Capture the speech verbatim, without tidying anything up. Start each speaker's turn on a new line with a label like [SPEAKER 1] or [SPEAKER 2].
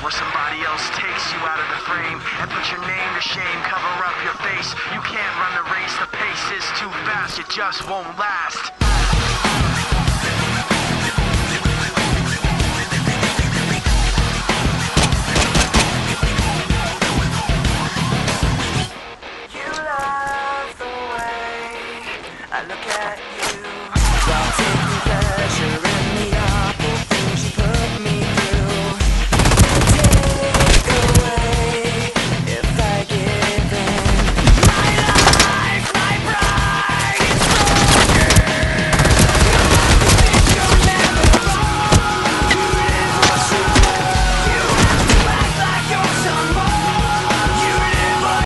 [SPEAKER 1] where somebody else takes you out of the frame and put your name to shame, cover up your face. You can't run the race, the pace is too fast, it just won't last.